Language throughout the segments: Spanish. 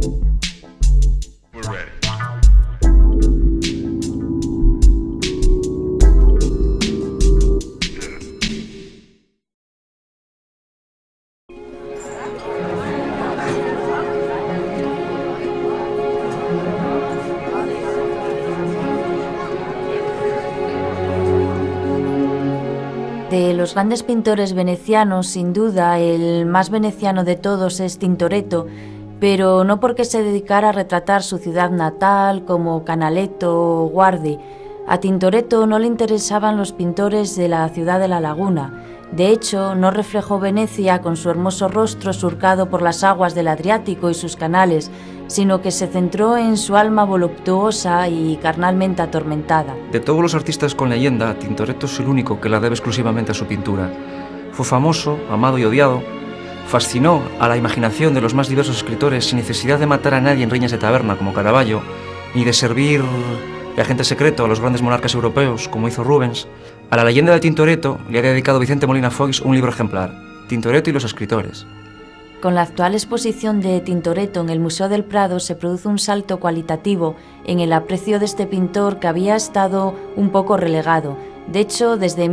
De los grandes pintores venecianos, sin duda, el más veneciano de todos es Tintoretto, pero no porque se dedicara a retratar su ciudad natal como Canaletto o Guardi. A Tintoretto no le interesaban los pintores de la ciudad de la laguna. De hecho, no reflejó Venecia con su hermoso rostro surcado por las aguas del Adriático y sus canales, sino que se centró en su alma voluptuosa y carnalmente atormentada. De todos los artistas con leyenda, Tintoretto es el único que la debe exclusivamente a su pintura. Fue famoso, amado y odiado, fascinó a la imaginación de los más diversos escritores sin necesidad de matar a nadie en riñas de taberna como Caravaggio, ni de servir de agente secreto a los grandes monarcas europeos como hizo Rubens. A la leyenda de Tintoretto le ha dedicado Vicente Molina Foix un libro ejemplar, Tintoretto y los escritores. Con la actual exposición de Tintoretto en el Museo del Prado se produce un salto cualitativo en el aprecio de este pintor que había estado un poco relegado. De hecho, desde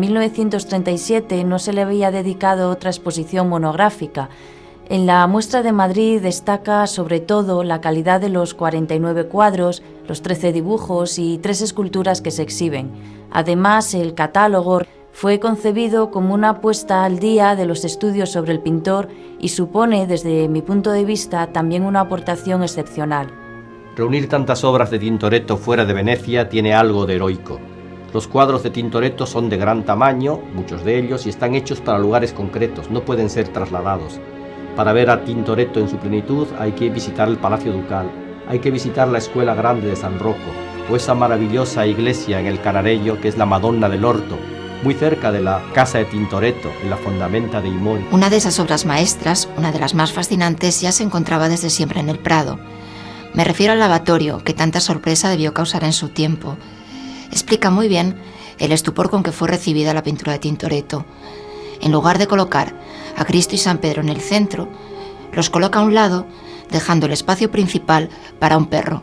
1937 no se le había dedicado otra exposición monográfica. En la muestra de Madrid destaca sobre todo la calidad de los 49 cuadros, los 13 dibujos y 3 esculturas que se exhiben. Además, el catálogo fue concebido como una puesta al día de los estudios sobre el pintor y supone, desde mi punto de vista, también una aportación excepcional. Reunir tantas obras de Tintoretto fuera de Venecia tiene algo de heroico. Los cuadros de Tintoretto son de gran tamaño, muchos de ellos, y están hechos para lugares concretos, no pueden ser trasladados. Para ver a Tintoretto en su plenitud hay que visitar el Palacio Ducal, hay que visitar la Escuela Grande de San Rocco, o esa maravillosa iglesia en el Canarello que es la Madonna del Orto, muy cerca de la casa de Tintoretto, en la Fondamenta dei Mori. Una de esas obras maestras, una de las más fascinantes, ya se encontraba desde siempre en el Prado. Me refiero al lavatorio, que tanta sorpresa debió causar en su tiempo. Explica muy bien el estupor con que fue recibida la pintura de Tintoretto. En lugar de colocar a Cristo y San Pedro en el centro, los coloca a un lado, dejando el espacio principal para un perro.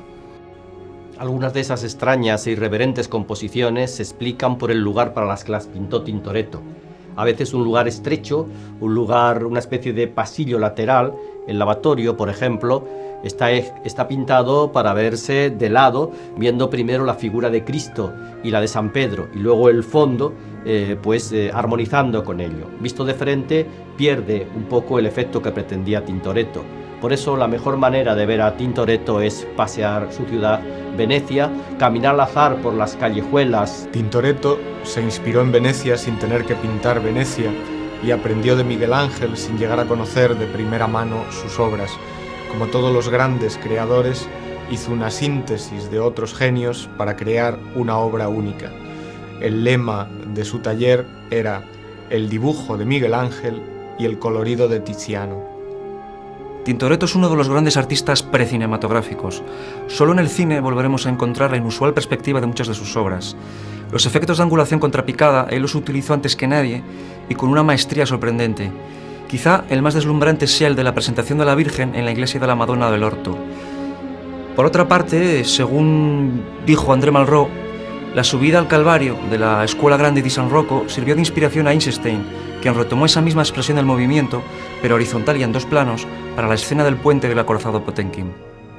Algunas de esas extrañas e irreverentes composiciones se explican por el lugar para las que las pintó Tintoretto. A veces un lugar estrecho, una especie de pasillo lateral. El lavatorio, por ejemplo, está pintado para verse de lado, viendo primero la figura de Cristo y la de San Pedro, y luego el fondo, armonizando con ello. Visto de frente, pierde un poco el efecto que pretendía Tintoretto. Por eso la mejor manera de ver a Tintoretto es pasear su ciudad, Venecia, caminar al azar por las callejuelas. Tintoretto se inspiró en Venecia sin tener que pintar Venecia y aprendió de Miguel Ángel sin llegar a conocer de primera mano sus obras. Como todos los grandes creadores, hizo una síntesis de otros genios para crear una obra única. El lema de su taller era el dibujo de Miguel Ángel y el colorido de Tiziano. Tintoretto es uno de los grandes artistas precinematográficos. Solo en el cine volveremos a encontrar la inusual perspectiva de muchas de sus obras. Los efectos de angulación contrapicada él los utilizó antes que nadie y con una maestría sorprendente. Quizá el más deslumbrante sea el de la presentación de la Virgen en la iglesia de la Madonna del Orto. Por otra parte, según dijo André Malraux, la subida al Calvario de la Escuela Grande di San Rocco sirvió de inspiración a Eisenstein, quien retomó esa misma expresión del movimiento, pero horizontal y en 2 planos, para la escena del puente del acorazado Potemkin.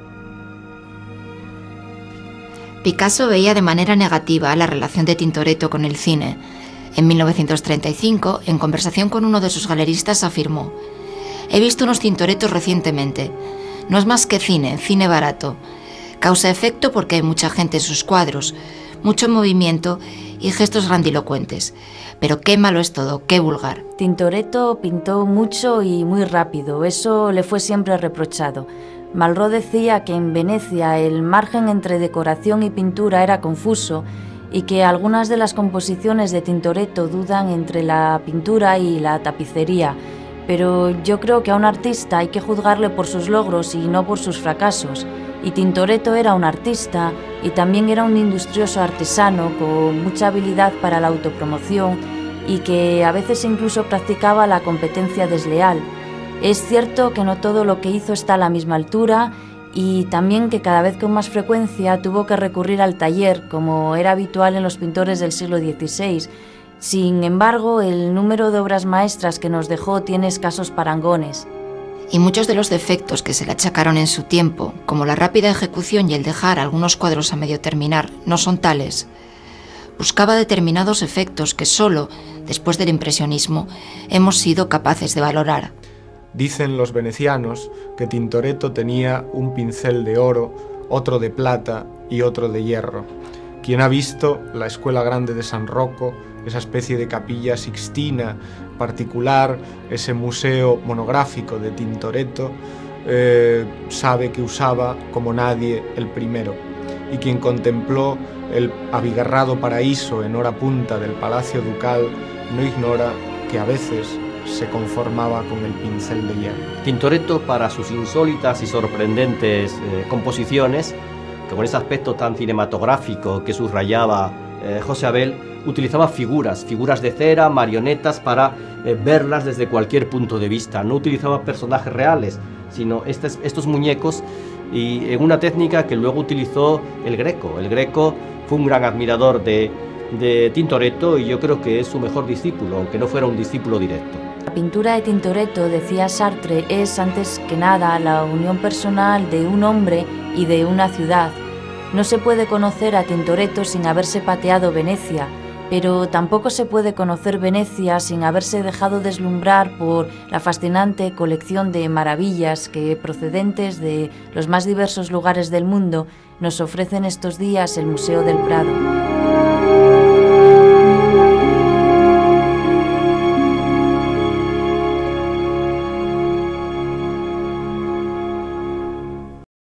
Picasso veía de manera negativa la relación de Tintoretto con el cine. En 1935, en conversación con uno de sus galeristas, afirmó: «He visto unos Tintorettos recientemente. No es más que cine barato. Causa efecto porque hay mucha gente en sus cuadros, mucho movimiento y gestos grandilocuentes. Pero qué malo es todo, qué vulgar». Tintoretto pintó mucho y muy rápido, eso le fue siempre reprochado. Malraux decía que en Venecia el margen entre decoración y pintura era confuso y que algunas de las composiciones de Tintoretto dudan entre la pintura y la tapicería, pero yo creo que a un artista hay que juzgarle por sus logros y no por sus fracasos. Y Tintoretto era un artista y también era un industrioso artesano con mucha habilidad para la autopromoción y que a veces incluso practicaba la competencia desleal. Es cierto que no todo lo que hizo está a la misma altura y también que cada vez con más frecuencia tuvo que recurrir al taller, como era habitual en los pintores del siglo XVI. Sin embargo, el número de obras maestras que nos dejó tiene escasos parangones. Y muchos de los defectos que se le achacaron en su tiempo, como la rápida ejecución y el dejar algunos cuadros a medio terminar, no son tales. Buscaba determinados efectos que solo, después del impresionismo, hemos sido capaces de valorar. Dicen los venecianos que Tintoretto tenía un pincel de oro, otro de plata y otro de hierro. Quien ha visto la Escuela Grande de San Rocco, esa especie de capilla sixtina particular, ese museo monográfico de Tintoretto, sabe que usaba como nadie el primero. Y quien contempló el abigarrado paraíso en hora punta del Palacio Ducal no ignora que a veces se conformaba con el pincel de hierro. Tintoretto, para sus insólitas y sorprendentes composiciones, que con ese aspecto tan cinematográfico que subrayaba José Abel, utilizaba figuras de cera, marionetas, para verlas desde cualquier punto de vista. No utilizaba personajes reales, sino estos muñecos, y en una técnica que luego utilizó el Greco. El Greco fue un gran admirador de Tintoretto, y yo creo que es su mejor discípulo, aunque no fuera un discípulo directo. La pintura de Tintoretto, decía Sartre, es antes que nada la unión personal de un hombre y de una ciudad. No se puede conocer a Tintoretto sin haberse pateado Venecia, pero tampoco se puede conocer Venecia sin haberse dejado deslumbrar por la fascinante colección de maravillas que, procedentes de los más diversos lugares del mundo, nos ofrecen estos días el Museo del Prado.